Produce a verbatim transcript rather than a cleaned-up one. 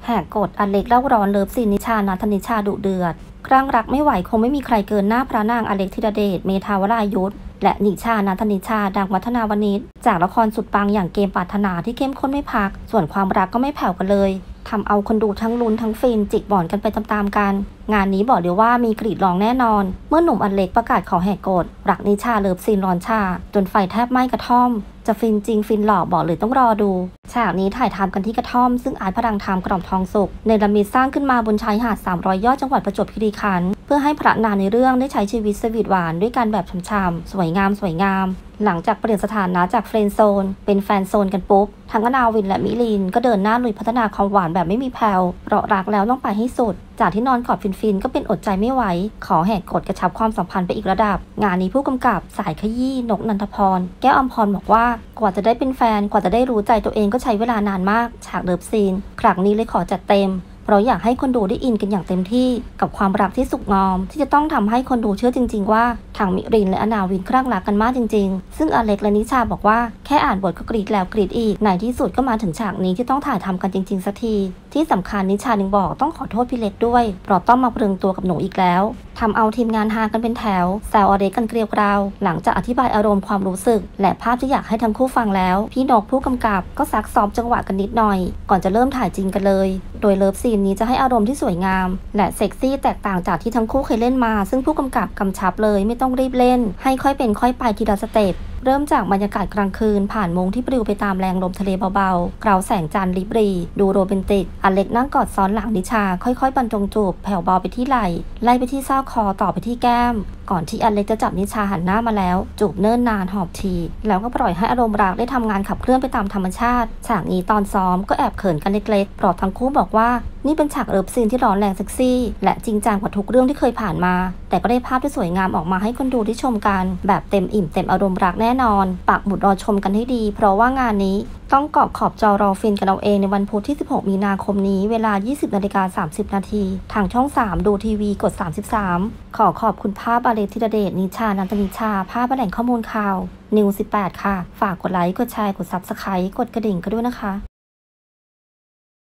แหกกฎอเล็กเล่าร้อนเลิฟซีนนิชานัทนิชาดุเดือดครั้งรักไม่ไหวคงไม่มีใครเกินหน้าพระนางอเล็กธีรเดชเมธาวรายุทธและนิชานัทนิชาดังวัฒนาวณิชจากละครสุดปังอย่างเกมปรารถนาที่เข้มข้นไม่พักส่วนความรักก็ไม่แผ่วกันเลยทำเอาคนดูทั้งลุ้นทั้งฟินจิกหมอนกันไปตามๆกันงานนี้บอกเลยว่ามีกรีดร้องแน่นอนเมื่อหนุ่มอเล็กประกาศขอแหกกฎรักนิชาเลิฟซีนร้อนชาจนไฟแทบไหม้กระท่อมจะฟินจริงฟินหล่อบอกเลยต้องรอดูฉากนี้ถ่ายทำกันที่กระท่อมซึ่งอาร์ตพลังธรรมกล่อมทองสุกในระมิดสร้างขึ้นมาบนชายหาดสามร้อยยอดจังหวัดประจวบคีรีขันธ์เพื่อให้พระนางในเรื่องได้ใช้ชีวิตสวีทหวานด้วยการแบบช่ำๆสวยงามสวยงามหลังจากเปลี่ยนสถานะจากเฟรนด์โซนเป็นแฟนโซนกันปุ๊บทั้งอนาวินและมิลินก็เดินหน้าลุยพัฒนาความหวานแบบไม่มีแผ่วเพราะรักแล้วต้องไปให้สุดจากที่นอนกอดฟินๆก็เป็นอดใจไม่ไหวขอแหกกฎกระชับความสัมพันธ์ไปอีกระดับงานนี้ผู้กำกับสายขยี้นกนันทพรแก้วอมพรบอกว่ากว่าจะได้เป็นแฟนกว่าจะได้รู้ใจตัวเองก็ใช้เวลานานมากฉากเลิฟซีนครั้งนี้เลยขอจัดเต็มเพราะอยากให้คนดูได้อินกันอย่างเต็มที่กับความรักที่สุกงอมที่จะต้องทำให้คนดูเชื่อจริงๆว่าทางมิรินและอนาวินคลั่งรักกันมากจริงๆซึ่งอเล็กและนิชาบอกว่าแค่อ่านบทก็กรีดแล้วกรีดอีกในที่สุดก็มาถึงฉากนี้ที่ต้องถ่ายทำกันจริงๆสักทีที่สำคัญนิชายังบอกต้องขอโทษพี่เล็กด้วยเพราะต้องมาเปลืองตัวกับหนูอีกแล้วทำเอาทีมงานฮากันเป็นแถวแซวอเล็กกันเกลียวกราวหลังจากอธิบายอารมณ์ความรู้สึกและภาพที่อยากให้ทั้งคู่ฟังแล้วพี่นกผู้กำกับก็ซักซ้อมจังหวะกันนิดหน่อยก่อนจะเริ่มถ่ายจริงกันเลยโดยเลิฟซีนนี้จะให้อารมณ์ที่สวยงามและเซ็กซี่แตกต่างจากที่ทั้งคู่เคยเล่นมาซึ่งผู้กำกับกำชับเลยไม่ต้องรีบเล่นให้ค่อยเป็นค่อยไปทีละสเต็ปเริ่มจากบรรยากาศกลางคืนผ่านมงที่ปลิวไปตามแรงลมทะเลเบาๆเกลาแสงจันทร์ริบรีดูโรแมนติกอเล็กนั่งกอดซ้อนหลังนิชาค่อยๆบรรจงจูบแผ่วเบาไปที่ไหล่ไล่ไปที่ซอกคอต่อไปที่แก้มก่อนที่อเล็กจะจับนิชาหันหน้ามาแล้วจูบเนิ่นนานหอบทีแล้วก็ปล่อยให้อารมณ์รักได้ทำงานขับเคลื่อนไปตามธรรมชาติฉากนี้ตอนซ้อมก็แอบเขินกันเล็กๆเพราะทั้งคู่บอกว่านี่เป็นฉากเลิฟซีนที่ร้อนแรงเซ็กซี่และจริงจังกว่าทุกเรื่องที่เคยผ่านมาแต่ก็ได้ภาพที่สวยงามออกมาให้คนดูได้ชมกันแบบเต็มอิ่มเต็มอารมณ์รักแน่นอนปักหมุดรอชมกันให้ดีเพราะว่างานนี้ต้องเกาะขอบจอรอฟินกันเอาเองในวันพุธที่สิบหกมีนาคมนี้เวลา ยี่สิบนาฬิกาสามสิบนาทีทางช่องสามดูทีวีกดสามสิบสามขอขอบคุณภาพอเล็กธีรเดชนิชานันทนิชาภาพแหล่งข้อมูลข่าวนิวสิบแปดค่ะฝากกดไลค์กดแชร์กดซับสไครต์กดกระดิ่งกันด้วยนะคะ